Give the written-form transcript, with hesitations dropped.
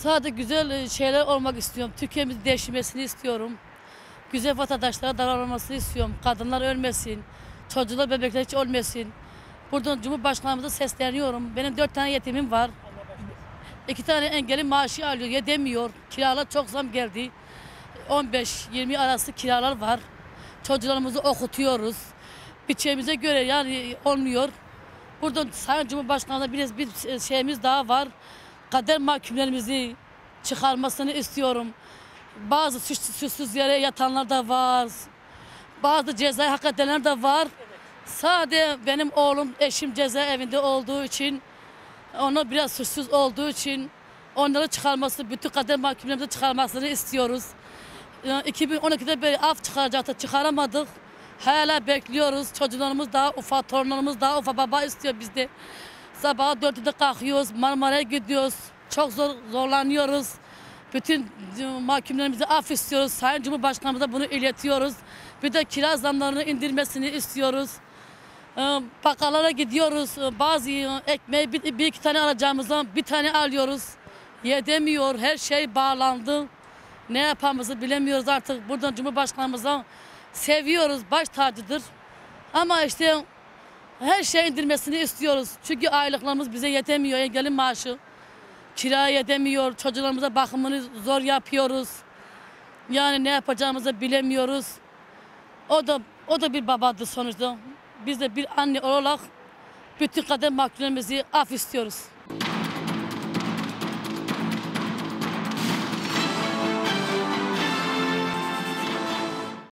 Sadece güzel şeyler olmak istiyorum. Türkiye'mizi değişmesini istiyorum. Güzel vatandaşlara davranılmasını istiyorum. Kadınlar ölmesin. Çocuklar, bebekler hiç ölmesin. Buradan Cumhurbaşkanımıza sesleniyorum. Benim 4 tane yetimim var. 2 tane engelli maaşı alıyor. Yedemiyor. Kiralar çok zam geldi. 15-20 arası kiralar var. Çocuklarımızı okutuyoruz. Bütçemize göre yani olmuyor. Buradan Sayın Cumhurbaşkanı'na bir şeyimiz daha var. Kader mahkumlarımızı çıkarmasını istiyorum. Bazı suçsuz yere yatanlar da var. Bazı cezayı hak edenler de var. Sadece benim oğlum, eşim cezaevinde olduğu için, ona biraz suçsuz olduğu için onları çıkarması, bütün kader mahkumlarımızı çıkarmasını istiyoruz. 2012'de beri af çıkaracaktı, çıkaramadık. Hala bekliyoruz. Çocuklarımız daha ufak, torunlarımız daha ufak. Baba istiyor bizde. Sabah 4'de kalkıyoruz, Marmara'ya gidiyoruz. Çok zorlanıyoruz. Bütün mahkumlarımızı af istiyoruz. Sayın Cumhurbaşkanımıza bunu iletiyoruz. Bir de kira zamlarını indirmesini istiyoruz. Bakkallara gidiyoruz. Bazı ekmeği bir iki tane alacağımızdan bir tane alıyoruz. Yedemiyor. Her şey bağlandı. Ne yapacağımızı bilemiyoruz artık. Buradan Cumhurbaşkanımıza seviyoruz. Baş tacıdır. Ama işte her şey indirmesini istiyoruz. Çünkü aylıklarımız bize yetemiyor. Engelli maaşı. Kira yetemiyor. Çocuklarımıza bakımını zor yapıyoruz. Yani ne yapacağımızı bilemiyoruz. O da bir babadır sonuçta. Biz de bir anne olarak bütün kadın mahkumlarımızı af istiyoruz.